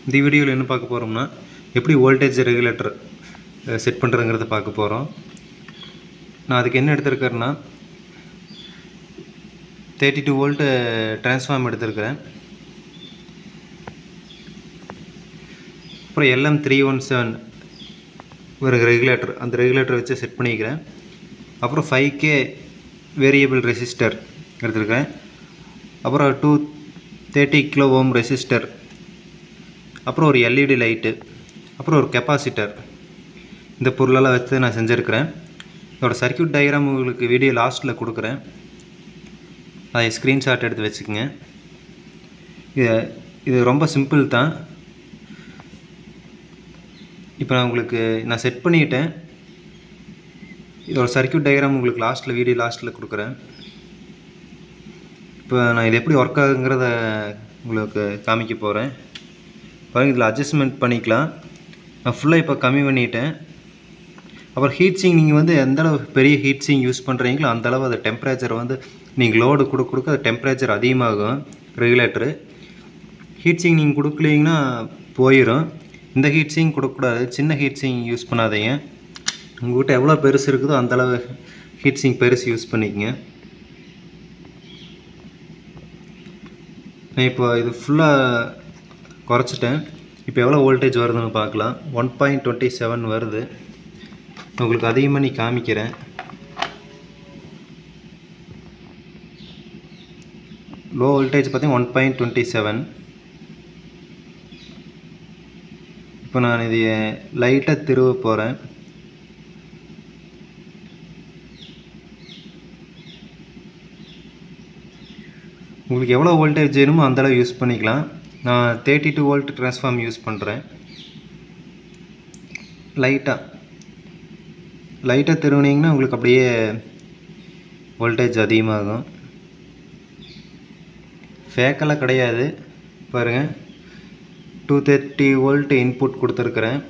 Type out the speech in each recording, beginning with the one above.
இந்த வீடியோவில் என்ன பார்க்க போகிறோம்னா எப்படி வோல்டேஜ் ரெகுலேட்டர் செட் பண்ணுறதுங்கிறத பார்க்க போகிறோம். நான் அதுக்கு என்ன எடுத்துருக்கேன்னா 32 வோல்ட் டிரான்ஸ்ஃபார்ம் எடுத்துருக்கிறேன். அப்புறம் LM317 ஒரு ரெகுலேட்டர், அந்த ரெகுலேட்டர் வச்சு செட் பண்ணிக்கிறேன். அப்புறம் 5K வேரியபிள் ரெசிஸ்டர் எடுத்துருக்கேன். அப்புறம் 230 கிலோ ஓம் ரெசிஸ்டர், அப்புறம் ஒரு LED லைட்டு, அப்புறம் ஒரு கெப்பாசிட்டர். இந்த பொருளெல்லாம் வச்சு நான் செஞ்சுருக்கிறேன். இதோட சர்க்யூட் டயக்ராம் உங்களுக்கு வீடியோ லாஸ்ட்டில் கொடுக்குறேன், அதை ஸ்க்ரீன்ஷாட் எடுத்து வச்சுக்கோங்க. இது ரொம்ப சிம்பிள் தான். இப்போ நான் உங்களுக்கு செட் பண்ணிவிட்டேன். இதோட சர்க்யூட் டயக்ராம் உங்களுக்கு வீடியோ லாஸ்ட்டில் கொடுக்குறேன். இப்போ நான் இது எப்படி ஒர்க் ஆகுங்கிறத உங்களுக்கு காமிக்க போகிறேன். பாருங்கள், இதில் அட்ஜஸ்ட்மெண்ட் பண்ணிக்கலாம். நான் ஃபுல்லாக இப்போ கம்மி பண்ணிட்டேன். அப்புறம் ஹீட் சிங் நீங்கள் வந்து எந்தளவு பெரிய ஹீட் சிங் யூஸ் பண்ணுறீங்களோ அந்தளவு அது டெம்பரேச்சர் வந்து நீங்கள் லோடு கொடுக்க அது டெம்பரேச்சர் அதிகமாகும் ரெகுலேட்டரு. ஹீட் சிங் நீங்கள் கொடுக்கலீங்கன்னா போயிடும். இந்த ஹீட் சிங் கொடுக்கக்கூடாது, சின்ன ஹீட் சிங் யூஸ் பண்ணாதீங்க. உங்கள்கிட்ட எவ்வளோ பெருசு இருக்குதோ அந்தளவு ஹீட் சிங் பெருசு யூஸ் பண்ணிக்கங்க. நான் இப்போ இது ஃபுல்லாக குறைச்சிட்டேன். இப்போ எவ்வளோ வோல்டேஜ் வருதுன்னு பார்க்கலாம். 1.27 வருது. உங்களுக்கு அதிகமாக நீ காமிக்கிறேன். லோ வோல்டேஜ் பார்த்தீங்கன்னா 1.27. இப்போ நான் இது லைட்டாக திருவ போகிறேன். உங்களுக்கு எவ்வளோ வோல்டேஜ் வேணுமோ அந்தளவு யூஸ் பண்ணிக்கலாம். நான் 32 வோல்ட் ட்ரான்ஸ்ஃபார்ம் யூஸ் பண்ணுறேன். லைட்டாக திருவினீங்கன்னா உங்களுக்கு அப்படியே வோல்டேஜ் அதிகமாகும். ஃபேக்கெல்லாம் கிடையாது. பாருங்கள், 230 வோல்ட் இன்புட் கொடுத்துருக்குறேன்.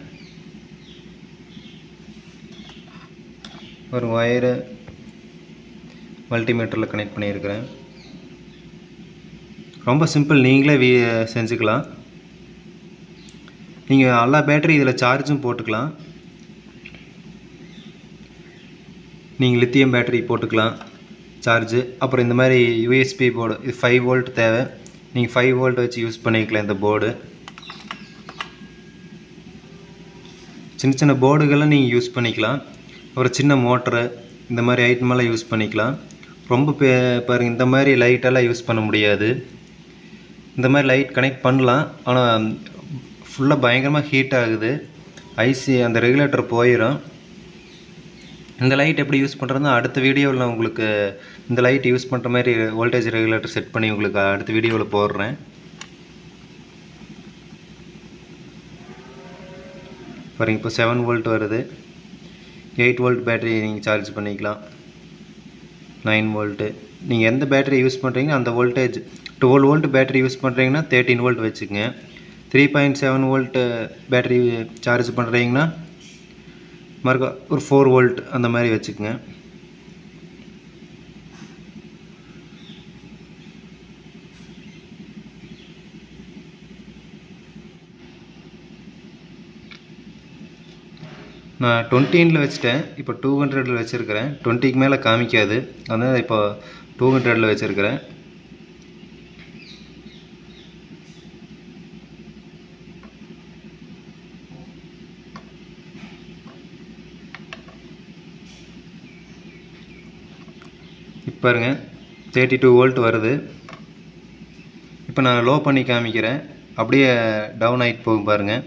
ஒரு ஒயரு மல்டிமீட்டரில் கனெக்ட் பண்ணியிருக்கிறேன். ரொம்ப சிம்பிள், நீங்களே செஞ்சுக்கலாம். நீங்கள் எல்லா பேட்டரி இதில் சார்ஜும் போட்டுக்கலாம். நீங்கள் லித்தியம் பேட்டரி போட்டுக்கலாம் சார்ஜு. அப்புறம் இந்த மாதிரி USB போர்டு, இது 5 வோல்ட் தேவை, நீங்கள் 5 வோல்ட் வச்சு யூஸ் பண்ணிக்கலாம். இந்த போர்டு சின்ன போர்டுகள்லாம் நீங்கள் யூஸ் பண்ணிக்கலாம். அப்புறம் சின்ன மோட்டரு, இந்த மாதிரி ஐட்டமெல்லாம் யூஸ் பண்ணிக்கலாம். ரொம்ப பாருங்கள், இந்த மாதிரி லைட்டெல்லாம் யூஸ் பண்ண முடியாது. இந்த மாதிரி லைட் கனெக்ட் பண்ணலாம், ஆனால் ஃபுல்லாக பயங்கரமாக ஹீட் ஆகுது. அந்த ரெகுலேட்டர் போயிடும். இந்த லைட் எப்படி யூஸ் பண்ணுறதுன்னா அடுத்த வீடியோவில் நான் உங்களுக்கு இந்த லைட் யூஸ் பண்ணுற மாதிரி வோல்டேஜ் ரெகுலேட்டர் செட் பண்ணி உங்களுக்கு அடுத்த வீடியோவில் போடுறேன். பாருங்கள், இப்போ 7 வோல்ட் வருது. 8 வோல்ட் பேட்டரி நீங்கள் சார்ஜ் பண்ணிக்கலாம். 9 வோல்ட்டு. நீங்கள் எந்த பேட்டரி யூஸ் பண்ணுறீங்களோ அந்த வோல்டேஜ். 12 வோல்ட் பேட்டரி யூஸ் பண்ணுறீங்கன்னா 13 வோல்ட் வச்சுக்கோங்க. 3.7 வோல்ட் பேட்டரி சார்ஜ் பண்ணுறீங்கன்னா மறுக்க ஒரு 4 வோல்ட் அந்த மாதிரி வச்சுக்கோங்க. நான் 20ல் வச்சுட்டேன். இப்போ 200ல் வச்சுருக்கிறேன். 20க்கு மேலே காமிக்காது, அதனால் இப்போ 200ல் வச்சுருக்கிறேன். இப்போ பாருங்கள், 32 வோல்ட் வருது. இப்போ நான் லோ பண்ணி காமிக்கிறேன், அப்படியே டவுன் ஆகிட்டு போகும் பாருங்கள்.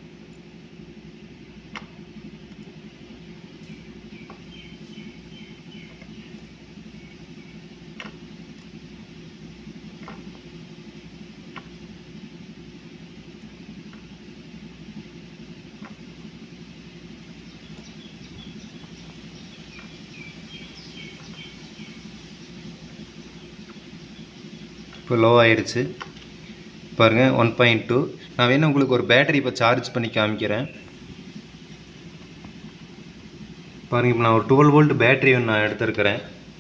இப்போ லோ ஆகிடுச்சு பாருங்கள், 1.2. நான் வேணும் உங்களுக்கு ஒரு பேட்டரி இப்போ சார்ஜ் பண்ணி காமிக்கிறேன். பாருங்கள், இப்போ நான் ஒரு 12 வோல்ட் பேட்டரி நான் எடுத்துருக்கிறேன்.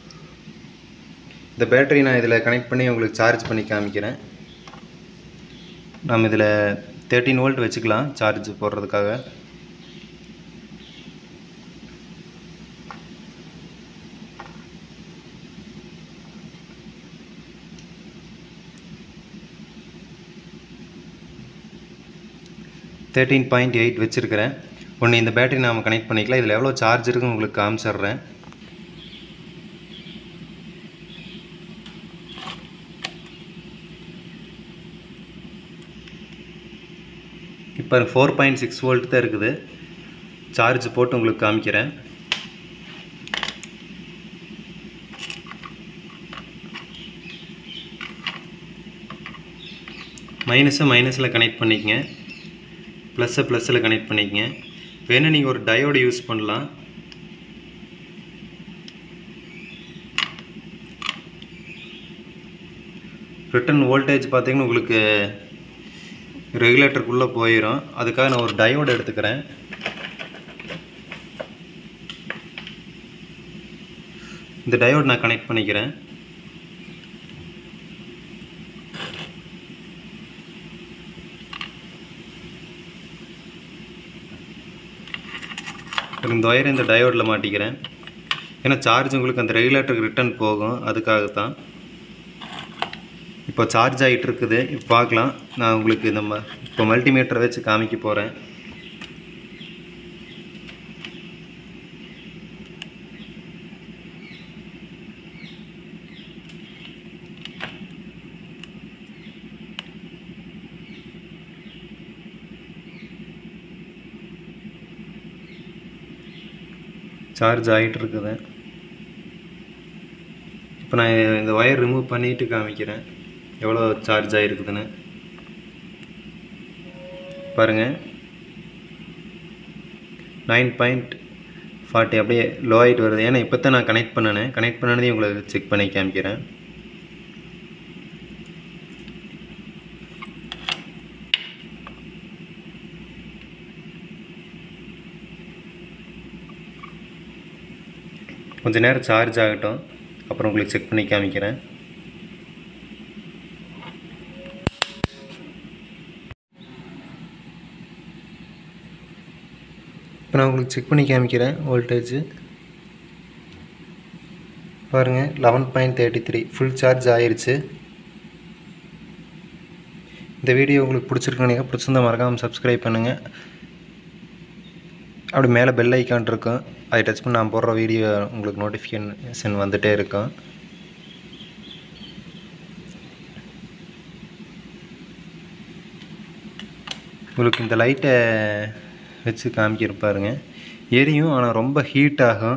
இந்த பேட்டரி நான் இதில் கனெக்ட் பண்ணி உங்களுக்கு சார்ஜ் பண்ணி காமிக்கிறேன். நம்ம இதில் 13 வோல்ட் வச்சுக்கலாம் சார்ஜ் போடுறதுக்காக. (13.8) வச்சுருக்கிறேன். ஒன்று இந்த பேட்டரி நாம் கனெக்ட் பண்ணிக்கலாம். இதில் எவ்வளோ சார்ஜ் இருக்குன்னு உங்களுக்கு காமிச்சிட்றேன். இப்போ 4.6 வோல்ட் தான் இருக்குது. சார்ஜ் போட்டு உங்களுக்கு காமிக்கிறேன். மைனஸில் கனெக்ட் பண்ணிக்கங்க, ப்ளஸ்ஸில் கனெக்ட் பண்ணிக்கங்க. வேணால் நீங்கள் ஒரு டயோடு யூஸ் பண்ணலாம். ரிட்டர்ன் வோல்டேஜ் பார்த்தீங்கன்னா உங்களுக்கு ரெகுலேட்டருக்குள்ளே போயிடும். அதுக்காக நான் ஒரு டயோடு எடுத்துக்கிறேன். இந்த டயோடு நான் கனெக்ட் பண்ணிக்கிறேன். இந்த ஒயரை இந்த டயோடில் மாட்டிக்கிறேன். ஏன்னா சார்ஜ் உங்களுக்கு அந்த ரெகுலேட்டருக்கு ரிட்டர்ன் போகும், அதுக்காகத்தான். இப்போ சார்ஜ் ஆகிட்டு இருக்குது. இப்போ பார்க்கலாம். நான் உங்களுக்கு இப்போ மல்டிமீட்டரை வச்சு காமிக்க போகிறேன். சார்ஜ் ஆகிட்டு இருக்குது. இப்போ நான் இந்த ஒயர் ரிமூவ் பண்ணிவிட்டு காமிக்கிறேன் எவ்வளோ சார்ஜ் ஆகிருக்குதுன்னு. பாருங்கள், 9.40 அப்படியே லோ ஆகிட்டு வருது. ஏன்னா இப்போ தான் நான் கனெக்ட் பண்ணனதையும் உங்களுக்கு செக் பண்ணி காமிக்கிறேன். கொஞ்சம் நேரம் சார்ஜ் ஆகட்டும், அப்புறம் உங்களுக்கு செக் பண்ணி காமிக்கிறேன். இப்போ நான் உங்களுக்கு செக் பண்ணி காமிக்கிறேன் வோல்டேஜ். பாருங்கள், 11.33 ஃபுல் சார்ஜ் ஆயிடுச்சு. இந்த வீடியோ உங்களுக்கு பிடிச்சிருக்குன்னு பிடிச்சிருந்தா மறக்காமல் சப்ஸ்கிரைப் பண்ணுங்கள். அப்படி மேலே பெல் ஐக்கான் இருக்கும், அதை டச் பண்ணி நான் போடுற வீடியோ உங்களுக்கு நோட்டிஃபிகேஷன் வந்துகிட்டே இருக்கும். உங்களுக்கு இந்த லைட்டை வச்சு காமிக்கிருப்பாருங்க, எரியும், ஆனால் ரொம்ப ஹீட் ஆகும்.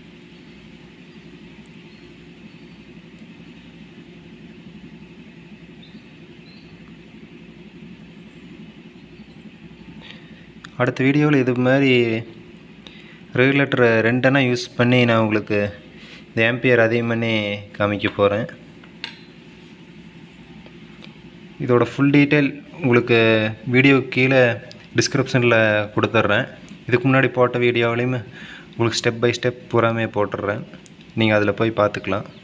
அடுத்த வீடியோவில் இது மாதிரி ரெகுலேட்டர் 2 யூஸ் பண்ணி நான் உங்களுக்கு இந்த ஆம்பியர் அதிகம் பண்ணி காமிக்க போகிறேன். இதோட ஃபுல் டீட்டெயில் உங்களுக்கு வீடியோ கீழே டிஸ்கிரிப்ஷனில் கொடுத்துட்றேன். இதுக்கு முன்னாடி போட்ட வீடியோவிலையும் உங்களுக்கு ஸ்டெப் பை ஸ்டெப் பூராமே போட்டுடுறேன். நீங்கள் அதில் போய் பார்த்துக்கலாம்.